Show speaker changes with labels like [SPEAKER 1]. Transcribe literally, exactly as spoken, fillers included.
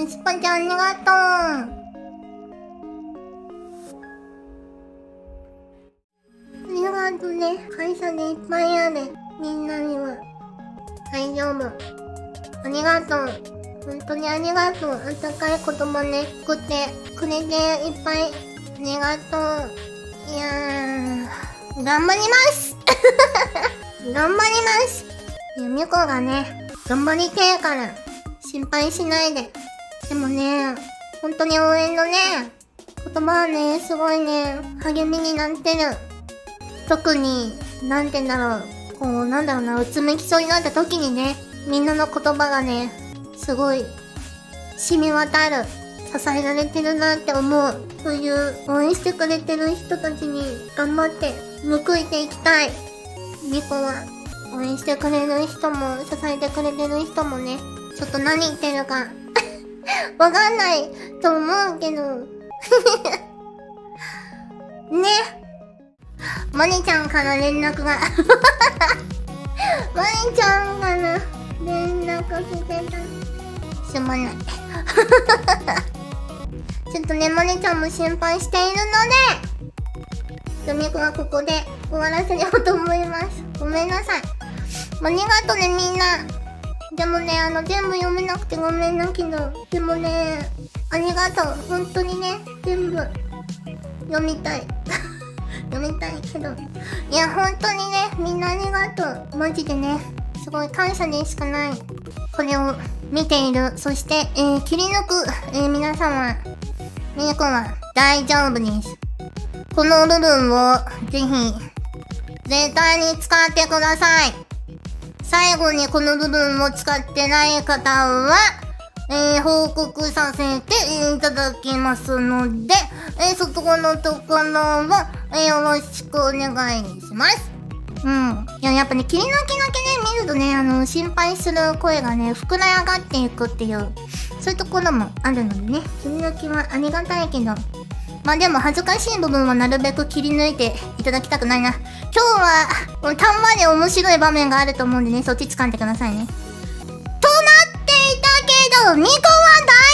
[SPEAKER 1] エスパちゃんありがとう。ありがとうね。会社でいっぱいある。みんなには。大丈夫。ありがとう。本当にありがとう。あったかい言葉ね、作ってくれていっぱい。ありがとう。いやー、頑張ります頑張ります。いや、みこがね、頑張りてえから、心配しないで。でもね、本当に応援のね、言葉はね、すごいね、励みになってる。特に、なんて言うんだろう、こう、なんだろうな、うつむきそうになった時にね、みんなの言葉がね、すごい、染み渡る。支えられてるなって思う。そういう応援してくれてる人たちに頑張って報いていきたい。みこは応援してくれる人も支えてくれてる人もね、ちょっと何言ってるかわかんないと思うけどね。マリちゃんから連絡がマリちゃんから連絡来てた。すまないちょっとね、マネちゃんも心配しているので、みこはここで終わらせようと思います。ごめんなさい。ありがとうね、みんな。でもね、あの、全部読めなくてごめんなけど、でもね、ありがとう。本当にね、全部、読みたい。読みたいけど。いや、本当にね、みんなありがとう。マジでね、すごい感謝でしかない。これを見ている。そして、えー、切り抜く、えー、皆様。みこは大丈夫です。この部分をぜひ絶対に使ってください。最後にこの部分を使ってない方は、えー、報告させていただきますので、えー、そこのところは、えー、よろしくお願いします。うん。いや、やっぱね、切り抜きだけね、見るとね、あの、心配する声がね、膨ら上がっていくっていう、そういうところもあるのでね、切り抜きはありがたいけど、まあでも恥ずかしい部分はなるべく切り抜いていただきたくないな。今日は、たんまり面白い場面があると思うんでね、そっち掴んでくださいね。となっていたけど、ミコは大